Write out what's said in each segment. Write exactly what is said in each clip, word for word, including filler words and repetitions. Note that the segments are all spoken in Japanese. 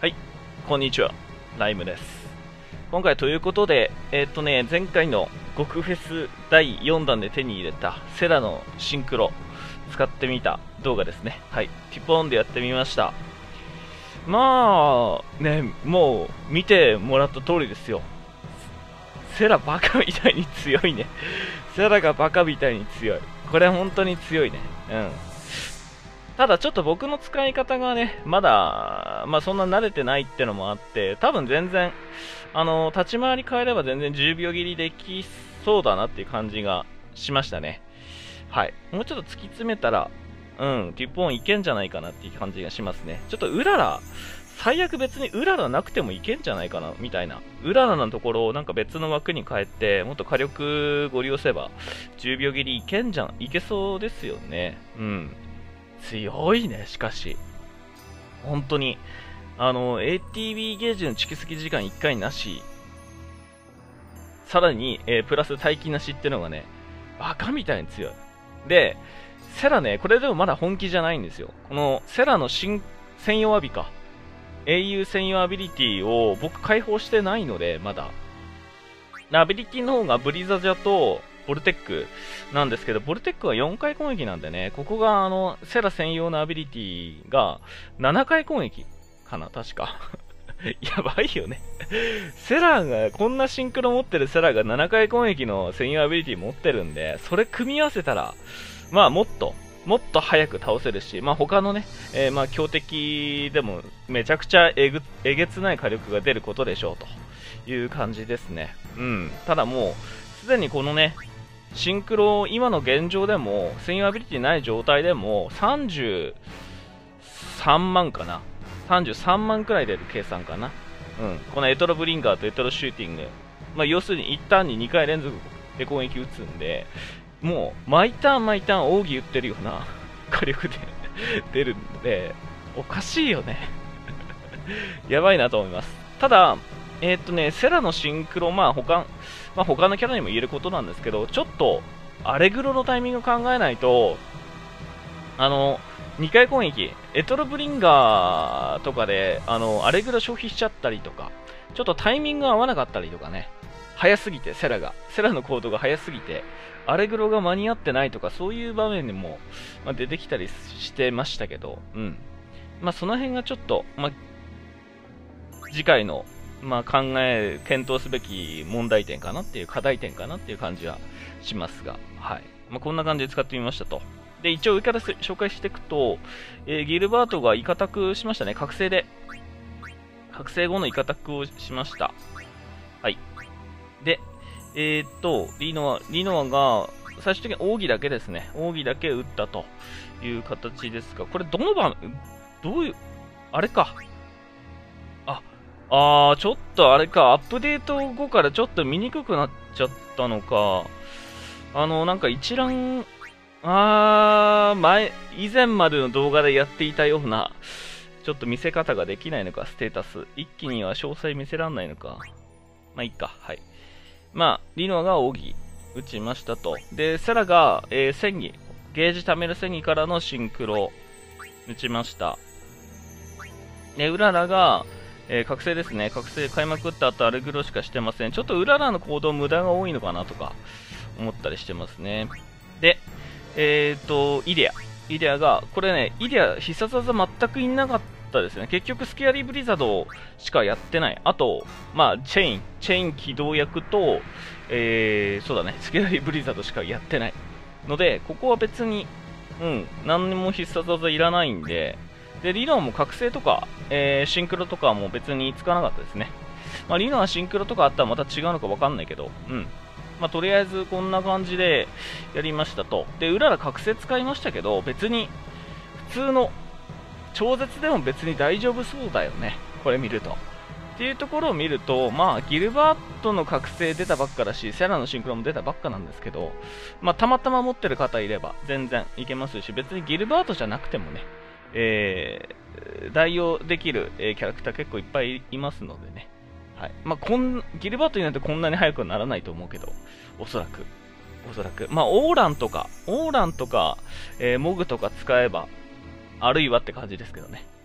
はい、こんにちは、ライムです。今回ということで、えー、っとね、前回の極フェスだいよんだんで手に入れたセラのシンクロ使ってみた動画ですね。はい、ティポンでやってみました。まあ、ね、もう見てもらった通りですよ。セラバカみたいに強いね。セラがバカみたいに強い。これは本当に強いね。うん。ただちょっと僕の使い方がね、まだ、まあそんな慣れてないってのもあって、多分全然、あの、立ち回り変えれば全然じゅうびょう切りできそうだなっていう感じがしましたね。はい。もうちょっと突き詰めたら、うん、ティポンいけんじゃないかなっていう感じがしますね。ちょっとうらら、最悪別にうららなくてもいけんじゃないかな、みたいな。うららのところをなんか別の枠に変えて、もっと火力ご利用すれば、じゅうびょう切りいけんじゃん、いけそうですよね。うん。強いね、しかし。本当に。あの、エーティービー ゲージの蓄積時間いっかいなし、さらに、えー、プラス待機なしってのがね、バカみたいに強い。で、セラね、これでもまだ本気じゃないんですよ。このセラの新専用アビか。英雄専用アビリティを僕開放してないので、まだ。アビリティの方がブリザジャと、ボルテックなんですけど、ボルテックはよんかい攻撃なんでね、ここがあの、セラ専用のアビリティがななかい攻撃かな、確か。やばいよね。セラが、こんなシンクロ持ってるセラがななかい攻撃の専用アビリティ持ってるんで、それ組み合わせたら、まあもっと、もっと早く倒せるし、まあ他のね、えー、まあ強敵でもめちゃくちゃえぐ、えげつない火力が出ることでしょうという感じですね。うん。ただもう、すでにこのね、シンクロ、今の現状でも、専用アビリティない状態でも、さんじゅうさんまんかな。さんじゅうさんまんくらい出る計算かな。うん。このエトロブリンガーとエトロシューティング。まあ、要するに一旦ににかい連続で攻撃打つんで、もう、毎ターン毎ターン奥義打ってるような火力で出るんで、おかしいよね。やばいなと思います。ただ、えー、っとね、セラのシンクロ、まあ他、まあ、他のキャラにも言えることなんですけど、ちょっと、アレグロのタイミングを考えないと、あの、にかい攻撃、エトロブリンガーとかで、あの、アレグロ消費しちゃったりとか、ちょっとタイミングが合わなかったりとかね、早すぎて、セラが、セラの行動が早すぎて、アレグロが間に合ってないとか、そういう場面でも、まあ、出てきたりしてましたけど、うん。まあ、その辺がちょっと、まあ、次回の、まあ、考え、検討すべき問題点かなっていう、課題点かなっていう感じはしますが、はい。まあ、こんな感じで使ってみましたと。で、一応上から紹介していくと、えー、ギルバートがイカタクしましたね。覚醒で。覚醒後のイカタクをしました。はい。で、えー、っと、リノア、リノアが、最終的に奥義だけですね。奥義だけ打ったという形ですが、これどの場面、どういう、あれか。あ、あー、ちょっとあれか、アップデート後からちょっと見にくくなっちゃったのか。あの、なんか一覧、あー、前、以前までの動画でやっていたような、ちょっと見せ方ができないのか、ステータス。一気には詳細見せらんないのか。まあ、いっか、はい。まあ、リノアが奥義打ちましたと。で、セラが、えー、戦技、ゲージ貯める戦技からのシンクロ打ちました。で、ウララが、えー、覚醒ですね。覚醒開幕打った後アレグロしかしてません。ちょっとウララの行動無駄が多いのかなとか思ったりしてますね。で、えっと、イデア。イデアが、これね、イデア必殺技全くいなかったですね。結局スケアリーブリザードしかやってない。あと、まあ、チェイン、チェイン起動役と、えー、そうだね、スケアリーブリザードしかやってない。ので、ここは別に、うん、何にも必殺技いらないんで、で、リノアも覚醒とか、えー、シンクロとかも別につかなかったですね。まあ、リノアシンクロとかあったらまた違うのかわかんないけど、うん。まあ、とりあえずこんな感じでやりましたと。で、うらら覚醒使いましたけど、別に、普通の、超絶でも別に大丈夫そうだよね。これ見ると。っていうところを見ると、まあ、ギルバートの覚醒出たばっかだし、セラのシンクロも出たばっかなんですけど、まあ、たまたま持ってる方いれば全然いけますし、別にギルバートじゃなくてもね、えー、代用できる、えー、キャラクター結構いっぱいいますのでね。はい。まあ、こん、ギルバートになってこんなに速くはならないと思うけど、おそらく。おそらく。まあ、オーランとか、オーランとか、えー、モグとか使えば、あるいはって感じですけどね。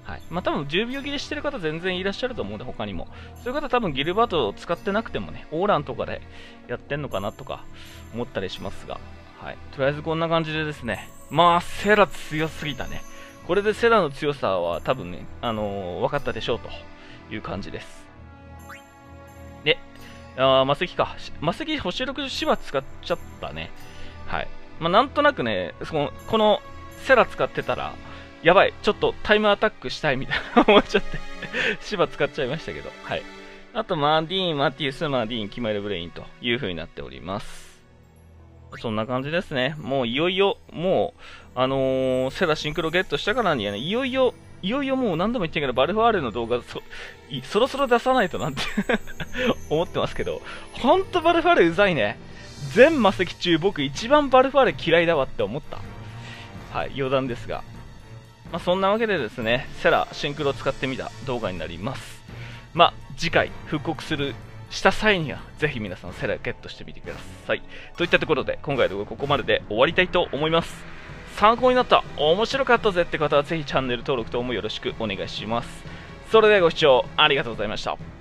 はい。まあ多分じゅうびょう切りしてる方全然いらっしゃると思うんで、他にも。そういう方多分ギルバートを使ってなくてもね、オーランとかでやってんのかなとか思ったりしますが。はい。とりあえずこんな感じでですね。まあ、セラ強すぎたね。これでセラの強さは多分ね、あのー、分かったでしょうという感じです。で、あマセキか。マセキ星ろく芝使っちゃったね。はい。まあなんとなくね、そのこのセラ使ってたら、やばい、ちょっとタイムアタックしたいみたいな思っちゃって、芝使っちゃいましたけど、はい。あと、マーディーン、マティウス、マーディーン、キマイルブレインという風になっております。そんな感じですね。もういよいよ、もう、あのー、セラシンクロゲットしたからにはね、いよいよ、いよいよもう何度も言ってんけど、バルファーレの動画そ、そろそろ出さないとなんて思ってますけど、ほんとバルファーレうざいね。全魔石中僕一番バルファーレ嫌いだわって思った。はい、余談ですが。まあ、そんなわけでですね、セラシンクロを使ってみた動画になります。まあ、次回復刻するした際には、ぜひ皆さんセラゲットしてみてください。といったところで、今回の動画はここまでで終わりたいと思います。参考になった、面白かったぜって方は、ぜひチャンネル登録ともよろしくお願いします。それではご視聴ありがとうございました。